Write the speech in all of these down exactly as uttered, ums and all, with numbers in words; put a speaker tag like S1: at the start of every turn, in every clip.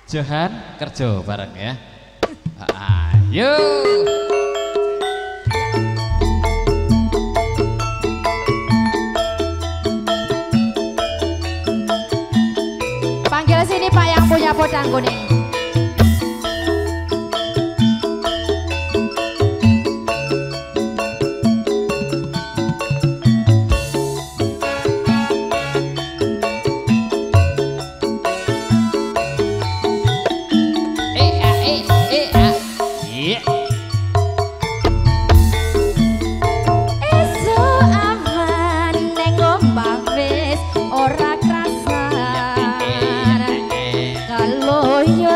S1: Johan kerja bareng ya. Ayo.
S2: Panggil sini Pak yang punya podang kuning. Ora krasan kalau yo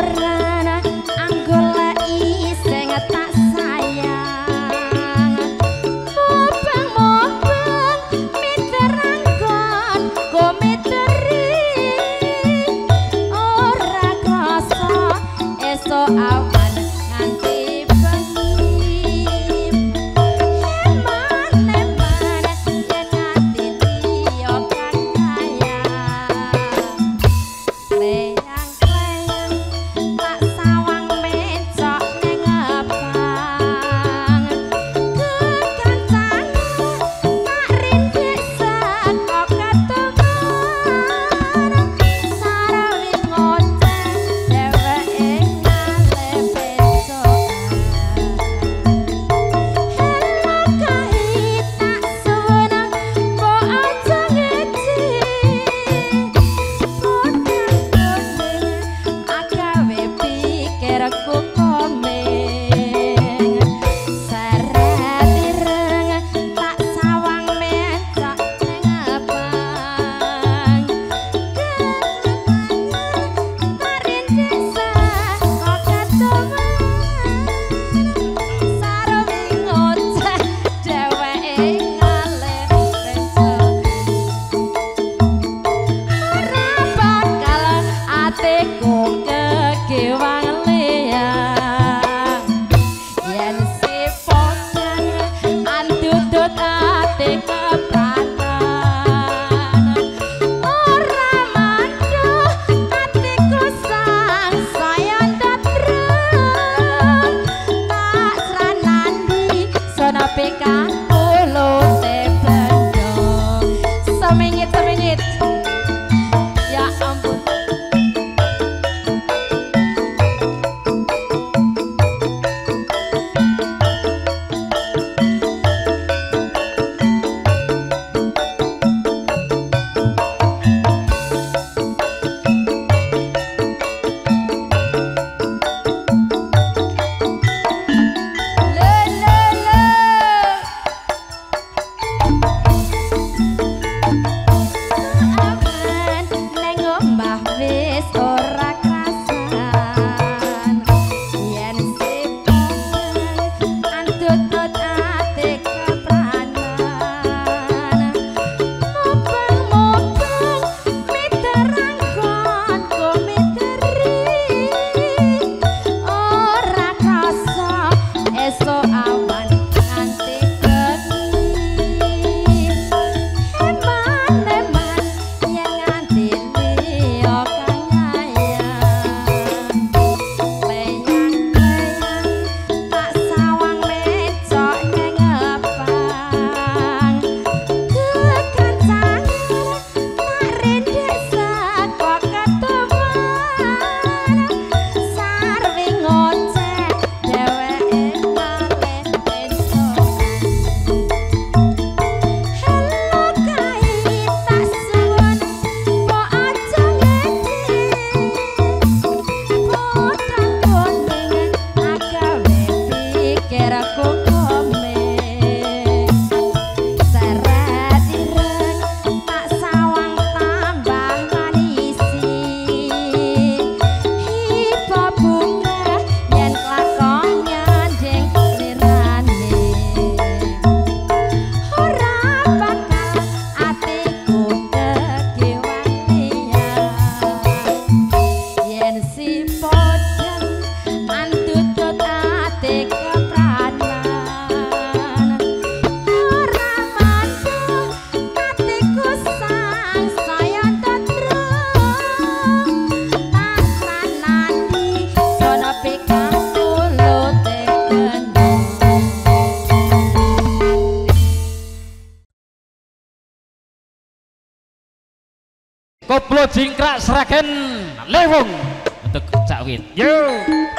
S1: Koplo jingkrak seragen lewung untuk Cak Wit. Yo.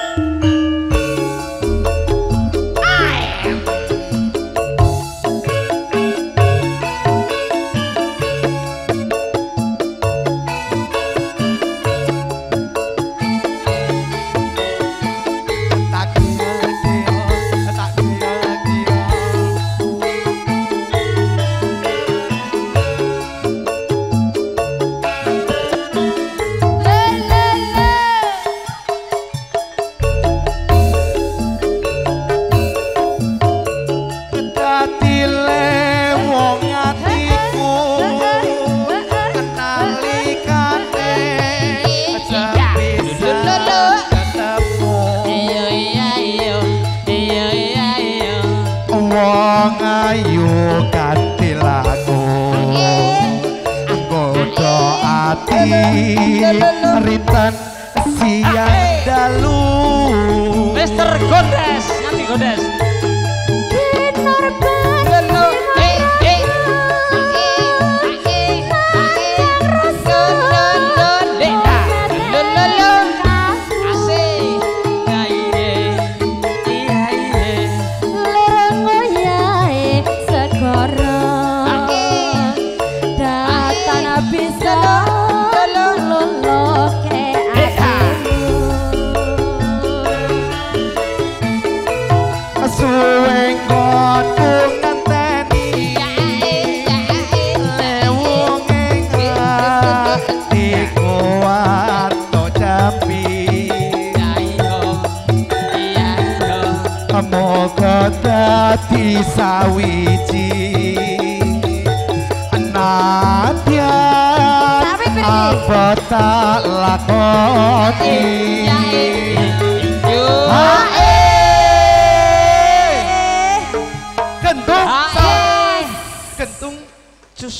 S3: Ritan siang dalu
S1: Mister Godes nganti Godes
S3: dadi sawiji nadyan apa tak lakoni hae kentung kentung cus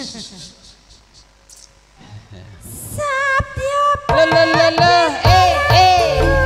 S2: Satya
S1: le le le eh eh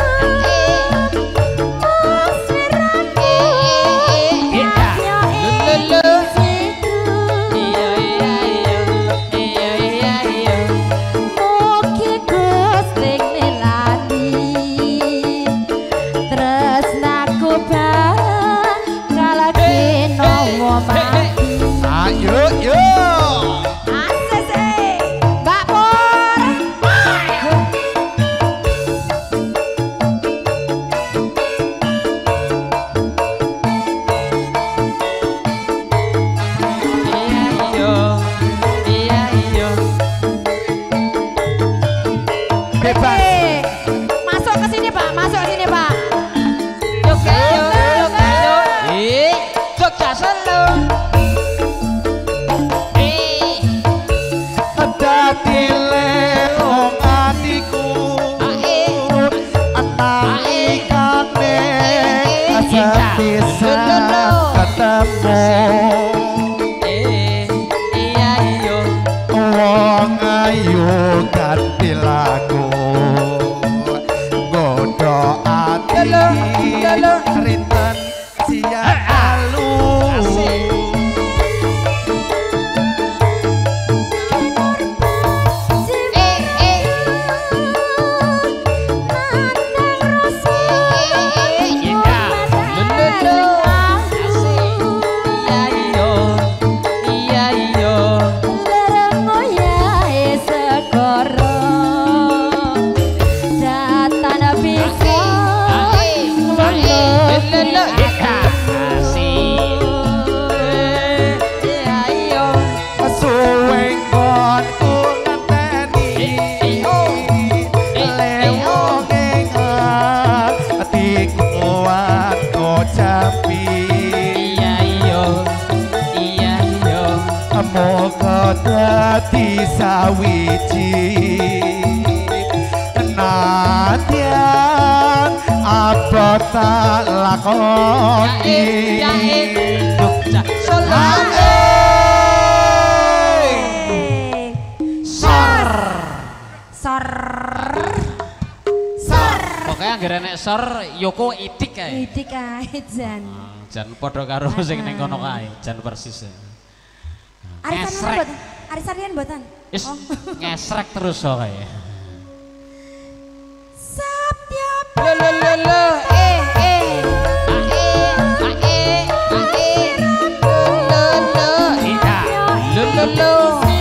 S3: bisa ketemu
S1: eh iya iyo
S3: wong ayu ganti lagu godho ati rinten siang dalu moga dadi sawiji nadyan apa tak lakoni
S1: Jogja Solo
S2: sor sor sor
S1: pokoknya anggere nek sor Yoko itik kae
S2: itik kae jan
S1: jan padha karo sing ning kono kae jan persis
S2: arisan apa Aris-arian mboten?
S1: Is
S2: Oh.
S1: ngesrek terus kok ya.
S2: Sapya
S4: Lo lo lo lo eh eh ae ae ae lo lo lo
S1: Iya.
S4: lo lo lo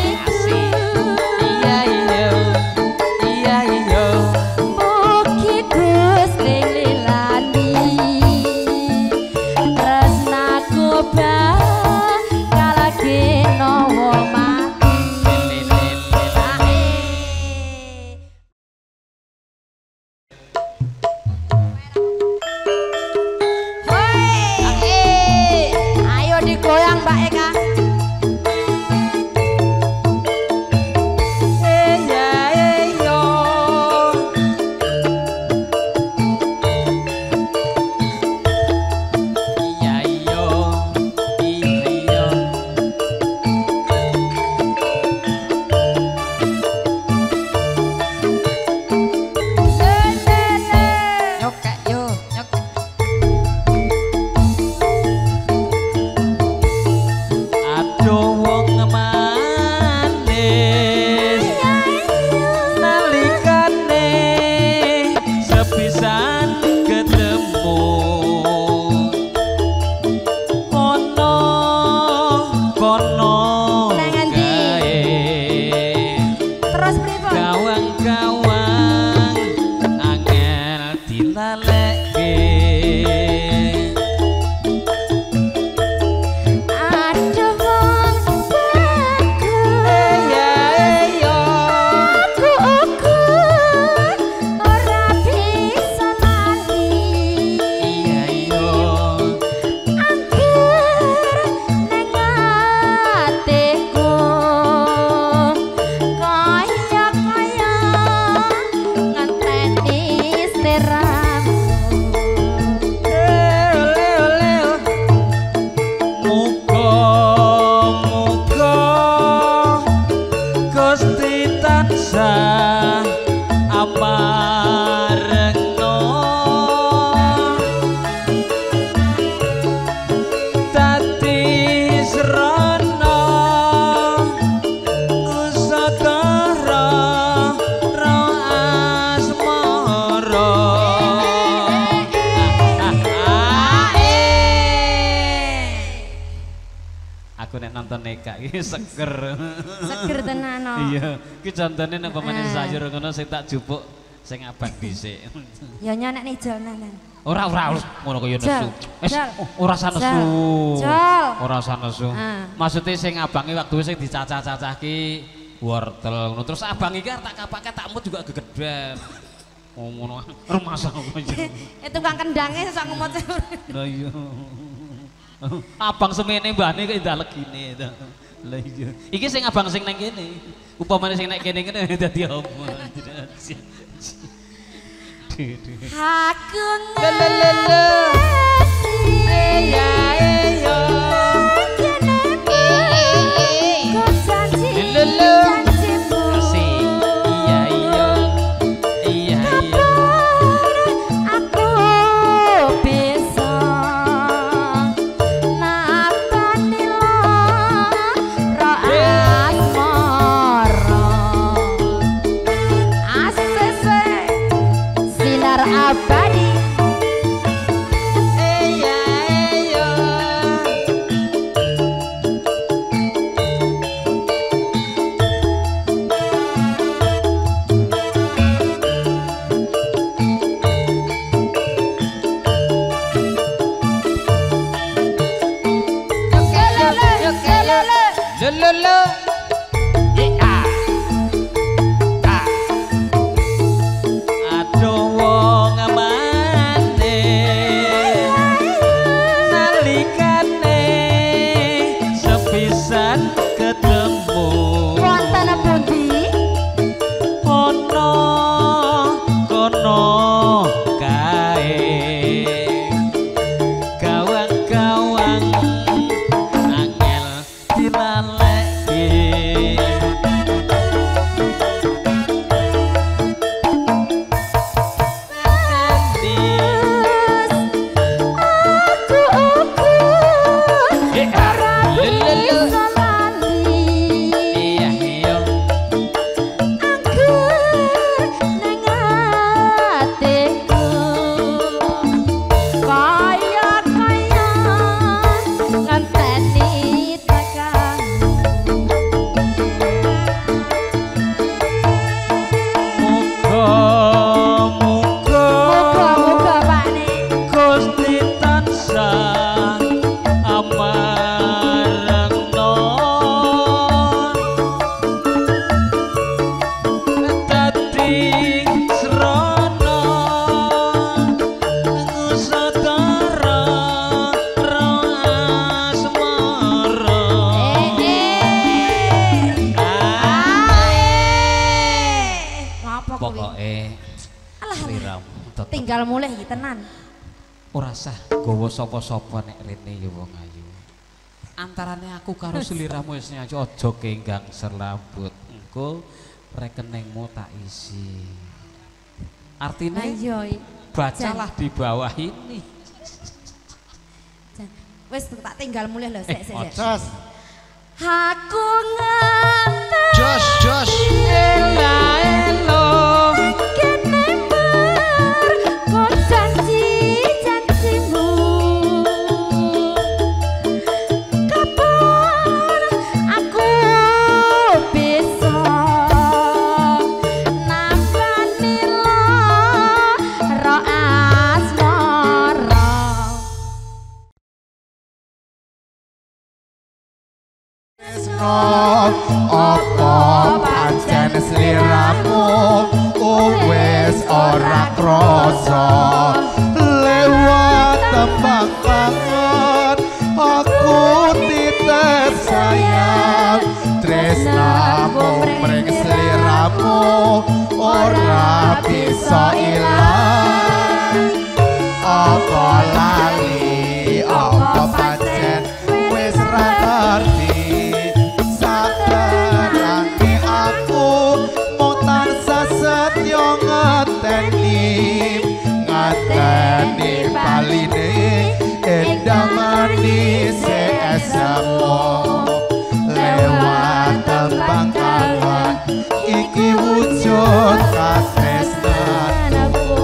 S4: iya iya iya iya
S2: mugi Gusti lilani tresnaku bakal genowo mati. Ae. Hoi, ayo digoyang Mbak Eka.
S4: iya iya iya iya iya nyokek yo nyokek aduh wong manis nalikane sepisan ketemu kono kono
S2: Nang endi?
S4: gae
S2: Terus pripun?
S4: gawang-gawang angel dilalekke
S2: Aduh wong bagus.
S4: iya iya
S2: Aku ukur ora bisa lali.
S4: iya iya
S2: Angger neng atiku kaya-kaya ngenteni sliramu.
S4: muga-muga Gusti tansah aparekno dadi srana usakara ra asmara aku nek nonton Eka iki seger.
S2: Seger tenan no.
S4: Iya, ki contone nek pemene
S2: Ah.
S4: sayur ngono sing tak jupuk sing abang dhisik.
S2: Ya nyonek nih jol nanten.
S4: Ora ora harus ngono kaya nesu.
S2: Jal,
S4: Wis
S2: jal.
S4: ora usah nesu.
S2: Jal, jal.
S4: Ora usah nesu.
S2: Ah.
S4: Maksudnya sing abange waktu sing dicacah-cacah ki wortel ngono. Terus abang iki arep tak kapake tak mut juga gegeden. Oh ngono. Rumasa kok.
S2: Eh tukang kendangnya sak ngumot.
S4: Lah iya. Abang semene mbane kok ndalek gini. Lah iya. Iki sing abang sing nang kene. Upamane sing nek kene kene dadi apa?
S2: Aku
S4: Lelelele. Iya iya. Lelele. Asik. Iya iya. Iya iya.
S2: Aku bisa nakoni lara asmara. Asese sinar abadi.
S4: Iya iya. Lelele. Aduh wong Pokoke
S2: Alah,
S4: sliramu tetep
S2: tinggal mulai iki tenan.
S4: ora sah gawa sapa-sapa nek rene ya wong ayu. Antarane aku karo sliramu wis nyacu aja kenggang serlambut. Engko rekeningmu tak isi. Artinya
S2: Ayo.
S4: bacalah di bawah ini.
S2: Wis tak tinggal mulai lho sik sik. sik.
S3: Jos.
S2: Aku ngerti
S3: Jos, jos.
S2: ela elo kene ber kok janji janjimu kapan aku bisa nambani lara asmara.
S3: Apa pancen sliramu wis ora krasa lewat tembang kangen aku titip sayang tresnamu mring sliramu ora bisa ilang apa lali apa pancen wis ra ngerti sabarane aku mau tansah setya ngeteni ngeteni baline endah manis esemu lewat tembang kangen iki wujud katresnan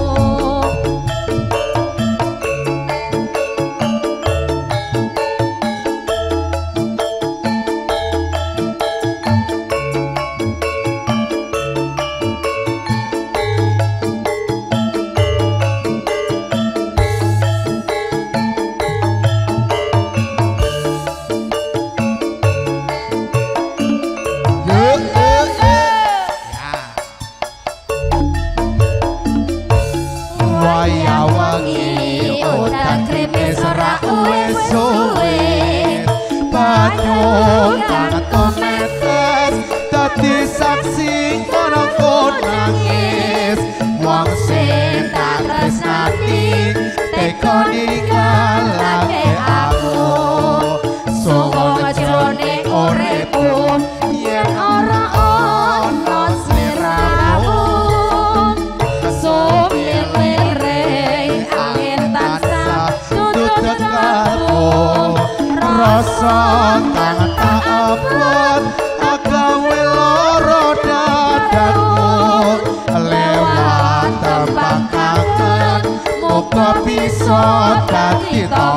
S3: waya wangi udan krimis ora wis suwe banyu kangen kometes dadi saksi kono nangis wong sing tak tresnani teko ninggalake aku suwung jroning uripku yen ora ana sliramu rasa kang tak abot agawe loro dadaku lewat tembang kangen muga bisa dadi